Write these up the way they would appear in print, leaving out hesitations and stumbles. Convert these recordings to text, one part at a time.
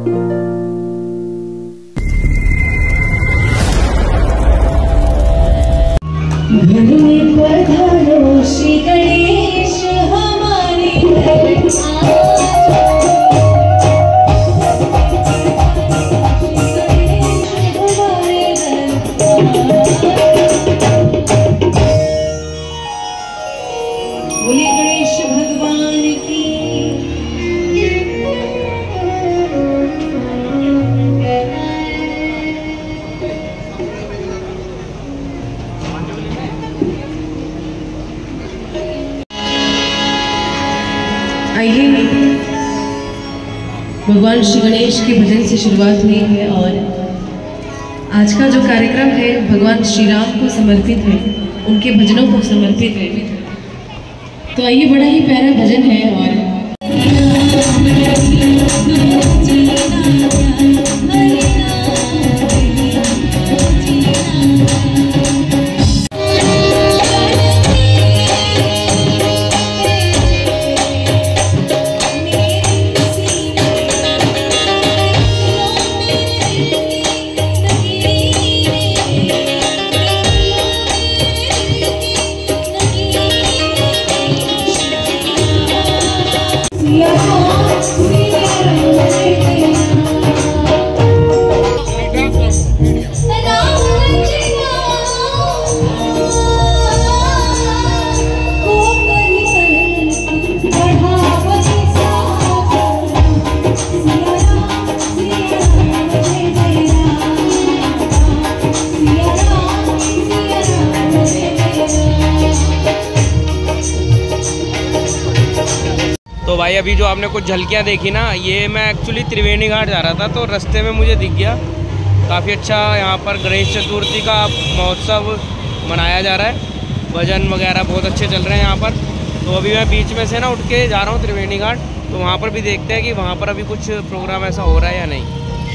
श्री गणेश हमारे बोले गणेश भगवान की। आइए भगवान श्री गणेश के भजन से शुरुआत हुई है और आज का जो कार्यक्रम है भगवान श्री राम को समर्पित है, उनके भजनों को समर्पित है। तो आइए, बड़ा ही प्यारा भजन है और तो भाई अभी जो आपने कुछ झलकियाँ देखी ना, ये मैं एक्चुअली त्रिवेणी घाट जा रहा था तो रास्ते में मुझे दिख गया। काफ़ी अच्छा यहाँ पर गणेश चतुर्थी का महोत्सव मनाया जा रहा है, भजन वगैरह बहुत अच्छे चल रहे हैं यहाँ पर। तो अभी मैं बीच में से ना उठ के जा रहा हूँ त्रिवेणी घाट, तो वहाँ पर भी देखते हैं कि वहाँ पर अभी कुछ प्रोग्राम ऐसा हो रहा है या नहीं।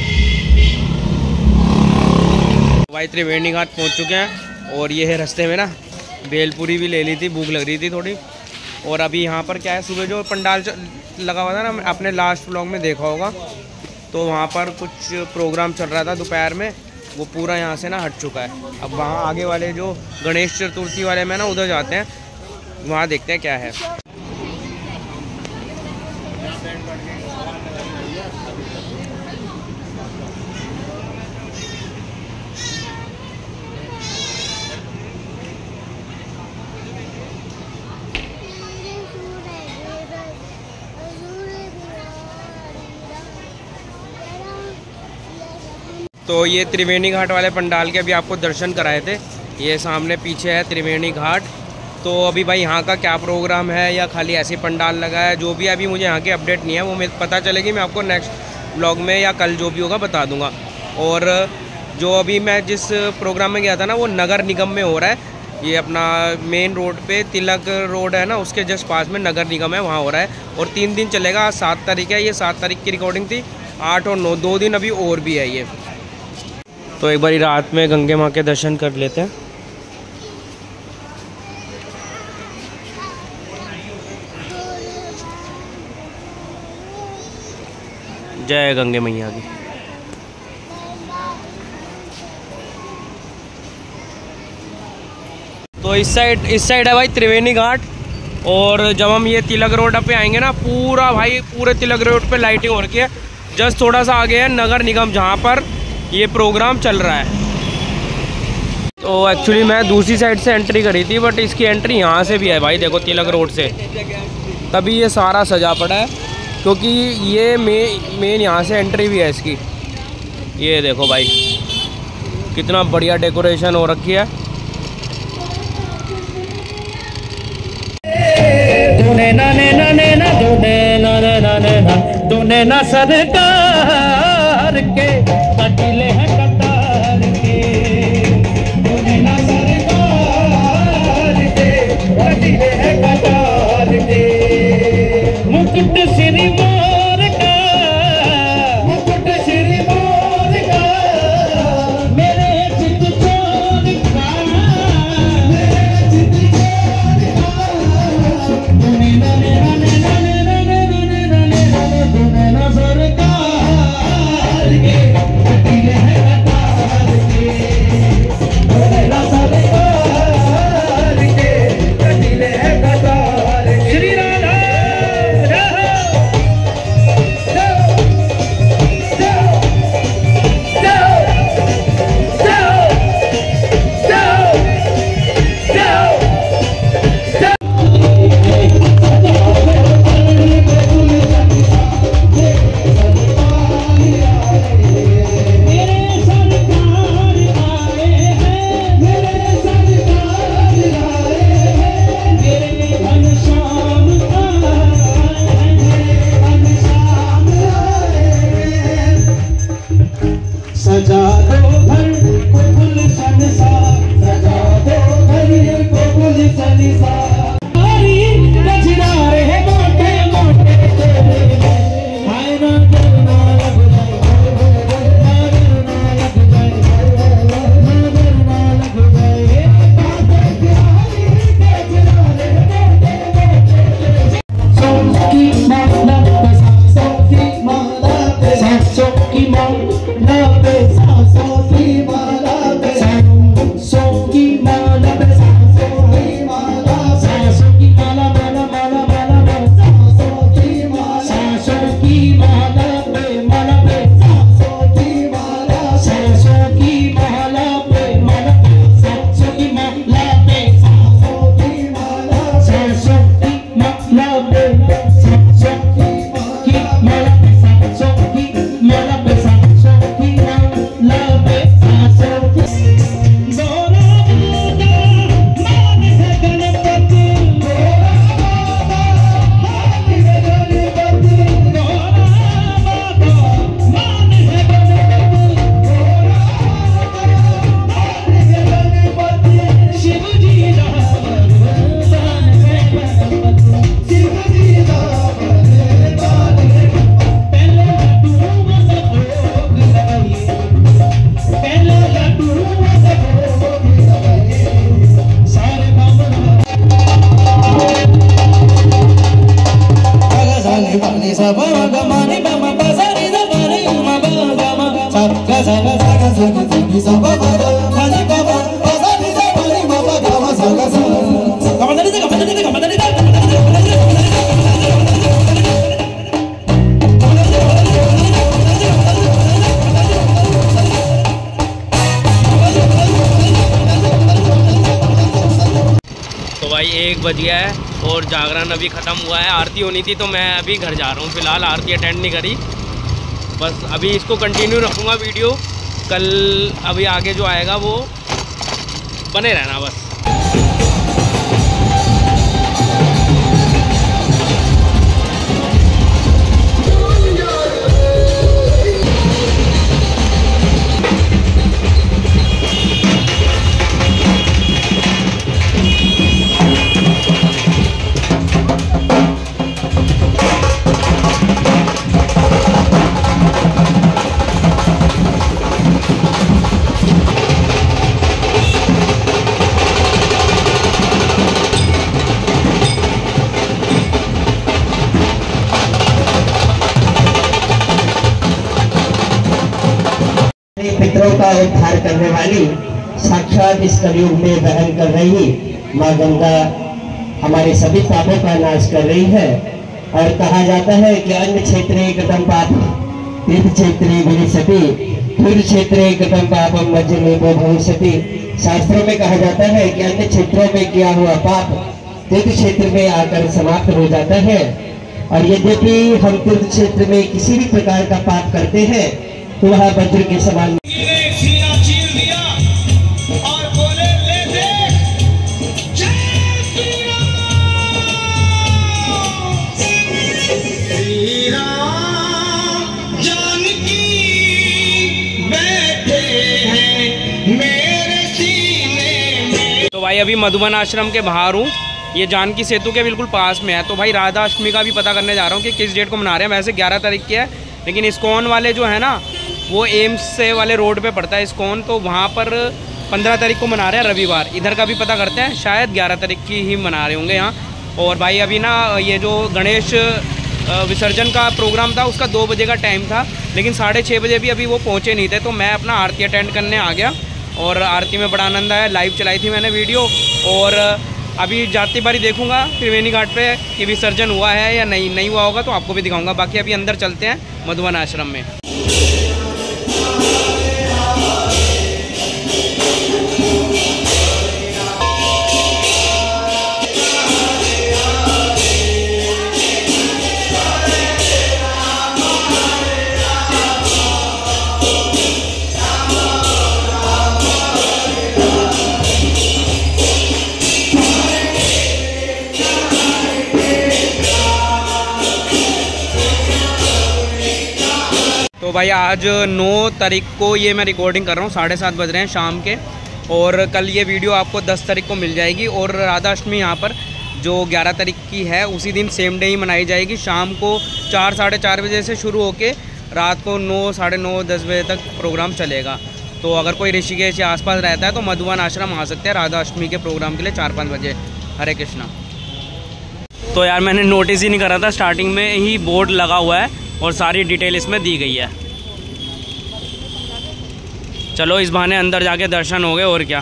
भाई त्रिवेणी घाट पहुँच चुके हैं और ये है रास्ते में ना भेलपुरी भी ले ली थी, भूख लग रही थी थोड़ी। और अभी यहाँ पर क्या है, सुबह जो पंडाल लगा हुआ था ना, आपने लास्ट व्लॉग में देखा होगा, तो वहाँ पर कुछ प्रोग्राम चल रहा था दोपहर में, वो पूरा यहाँ से ना हट चुका है। अब वहाँ आगे वाले जो गणेश चतुर्थी वाले में ना उधर जाते हैं, वहाँ देखते हैं क्या है। तो ये त्रिवेणी घाट वाले पंडाल के अभी आपको दर्शन कराए थे। ये सामने पीछे है त्रिवेणी घाट। तो अभी भाई यहाँ का क्या प्रोग्राम है या खाली ऐसे पंडाल लगा है, जो भी अभी मुझे यहाँ की अपडेट नहीं है, वो मैं पता चलेगी, मैं आपको नेक्स्ट ब्लॉग में या कल जो भी होगा बता दूँगा। और जो अभी मैं जिस प्रोग्राम में गया था ना, वो नगर निगम में हो रहा है। ये अपना मेन रोड पे तिलक रोड है ना, उसके जस्ट पास में नगर निगम है, वहाँ हो रहा है। और 3 दिन चलेगा। आज 7 तारीख है, ये 7 तारीख की रिकॉर्डिंग थी। 8 और 9 2 दिन अभी और भी है ये। तो एक बारी रात में गंगे माँ के दर्शन कर लेते हैं। जय गंगे मैया की। तो इस साइड है भाई त्रिवेणी घाट। और जब हम ये तिलक रोड पे आएंगे ना, पूरा भाई पूरे तिलक रोड पे लाइटिंग हो रखी है। जस्ट थोड़ा सा आगे है नगर निगम, जहाँ पर ये प्रोग्राम चल रहा है। तो एक्चुअली मैं दूसरी साइड से एंट्री करी थी, बट इसकी एंट्री यहाँ से भी है भाई, देखो तिलक रोड से। तभी ये सारा सजा पड़ा है, क्योंकि ये मेन यहाँ से एंट्री भी है इसकी। ये देखो भाई कितना बढ़िया डेकोरेशन हो रखी है। तूने ना सरकार के कटिले हैं कतार के, तूने ना सरकार के कटिले हैं कतार के। मुकुट श्री मोर का, मुकुट श्री मोर का, मेरे चित चोर का, मेरे चित चोर का। तूने ना सरकार भाई 1 बज गया है और जागरण अभी ख़त्म हुआ है। आरती होनी थी तो मैं अभी घर जा रहा हूँ। फ़िलहाल आरती अटेंड नहीं करी, बस अभी इसको कंटिन्यू रखूँगा वीडियो। कल अभी आगे जो आएगा वो बने रहना बस। पितरों का उद्धार करने वाली साक्षात इस कलयुग में बहन कर रही माँ गंगा हमारे सभी पापों का नाश कर रही है। और कहा जाता है कि अन्य क्षेत्रे कथम पाप तीर्थ क्षेत्रे विनिशति, तीर्थ क्षेत्रे कथम पापम मज्जने वो भविष्यति। शास्त्रों में कहा जाता है कि अन्य क्षेत्रों में किया हुआ पाप तीर्थ क्षेत्र में आकर समाप्त हो जाता है। और यद्यपि हम तीर्थ क्षेत्र में किसी भी प्रकार का पाप करते हैं तो वह वज्र के समान सीना चीर दिया और बोले ले देख जय श्री राम जानकी बैठे हैं मेरे सीने में। तो भाई अभी मधुबन आश्रम के बाहर हूँ। ये जानकी सेतु के बिल्कुल पास में है। तो भाई राधा अष्टमी का भी पता करने जा रहा हूँ कि किस डेट को मना रहे हैं। वैसे 11 तारीख की है, लेकिन इस्कॉन वाले जो है ना वो एम्स से वाले रोड पे पड़ता है इस्कॉन, तो वहाँ पर 15 तारीख को मना रहे हैं रविवार। इधर का भी पता करते हैं, शायद 11 तारीख की ही मना रहे होंगे यहाँ। और भाई अभी ना ये जो गणेश विसर्जन का प्रोग्राम था उसका 2 बजे का टाइम था, लेकिन 6:30 बजे भी अभी वो पहुँचे नहीं थे। तो मैं अपना आरती अटेंड करने आ गया और आरती में बड़ा आनंद आया। लाइव चलाई थी मैंने वीडियो, और अभी जाती बारी देखूंगा त्रिवेणी घाट पे कि विसर्जन हुआ है या नहीं हुआ होगा तो आपको भी दिखाऊंगा। बाकी अभी अंदर चलते हैं मधुबन आश्रम में। तो भाई आज 9 तारीख को ये मैं रिकॉर्डिंग कर रहा हूँ, 7:30 बज रहे हैं शाम के। और कल ये वीडियो आपको 10 तारीख को मिल जाएगी। और राधा अष्टमी यहाँ पर जो 11 तारीख की है उसी दिन सेम डे ही मनाई जाएगी। शाम को 4 साढ़े 4 बजे से शुरू होके रात को 9 साढ़े 9 10 बजे तक प्रोग्राम चलेगा। तो अगर कोई ऋषिकेश या आसपास रहता है तो मधुबन आश्रम आ सकते हैं राधा अष्टमी के प्रोग्राम के लिए 4-5 बजे। हरे कृष्णा। तो यार मैंने नोटिस ही नहीं करा था, स्टार्टिंग में ही बोर्ड लगा हुआ है और सारी डिटेल इसमें दी गई है। चलो इस बहाने अंदर जाके दर्शन हो गए और क्या।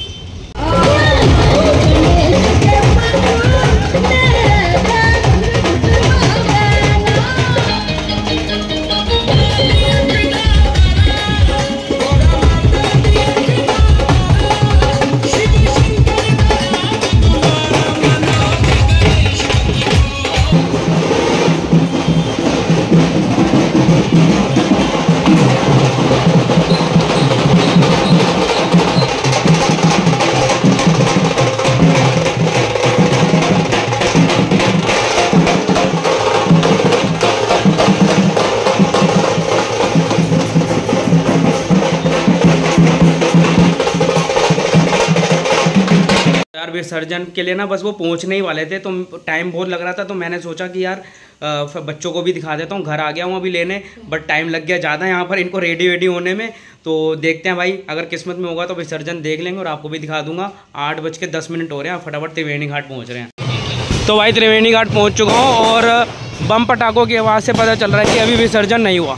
विसर्जन के लिए ना बस वो पहुंचने ही वाले थे, तो टाइम बहुत लग रहा था। तो मैंने सोचा कि यार बच्चों को भी दिखा देता हूँ। घर आ गया हूँ अभी लेने, बट टाइम लग गया ज़्यादा यहाँ पर इनको रेडी वेडी होने में। तो देखते हैं भाई, अगर किस्मत में होगा तो विसर्जन देख लेंगे और आपको भी दिखा दूंगा। 8:10 हो रहे हैं, फटाफट त्रिवेणी घाट पहुँच रहे हैं। तो भाई त्रिवेणी घाट पहुँच चुका हूँ और बम पटाखों की आवाज़ से पता चल रहा है कि अभी विसर्जन नहीं हुआ।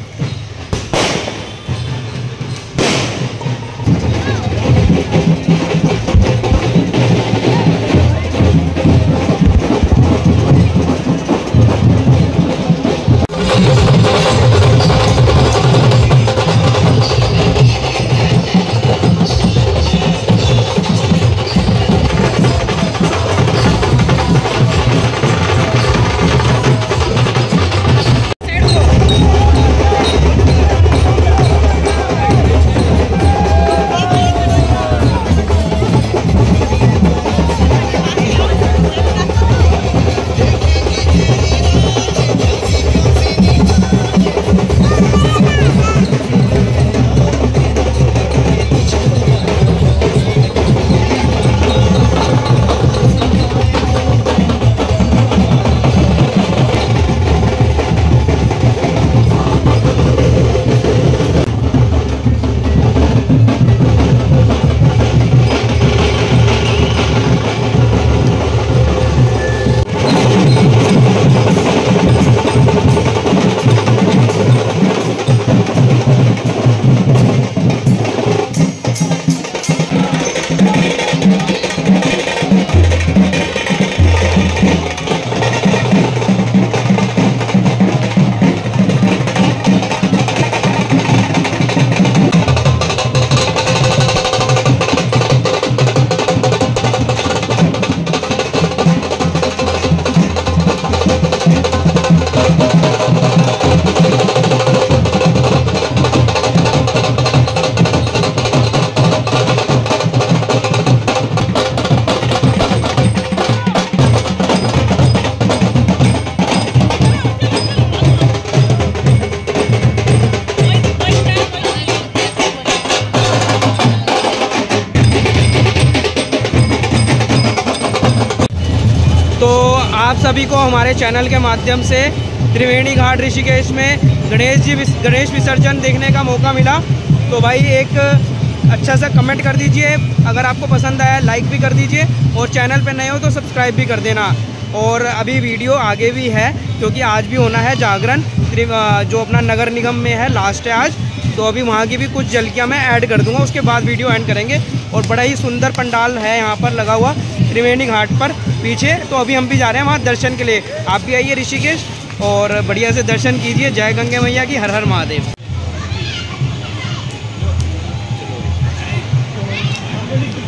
आप सभी को हमारे चैनल के माध्यम से त्रिवेणी घाट ऋषिकेश में गणेश विसर्जन देखने का मौका मिला। तो भाई एक अच्छा सा कमेंट कर दीजिए, अगर आपको पसंद आया लाइक भी कर दीजिए और चैनल पे नए हो तो सब्सक्राइब भी कर देना। और अभी वीडियो आगे भी है क्योंकि आज भी होना है जागरण, जो अपना नगर निगम में है, लास्ट है आज। तो अभी वहाँ की भी कुछ झलकियाँ मैं ऐड कर दूँगा, उसके बाद वीडियो एंड करेंगे। और बड़ा ही सुंदर पंडाल है यहाँ पर लगा हुआ त्रिवेणी घाट पर पीछे। तो अभी हम भी जा रहे हैं वहाँ दर्शन के लिए। आप भी आइए ऋषिकेश और बढ़िया से दर्शन कीजिए। जय गंगे मैया की, हर हर महादेव।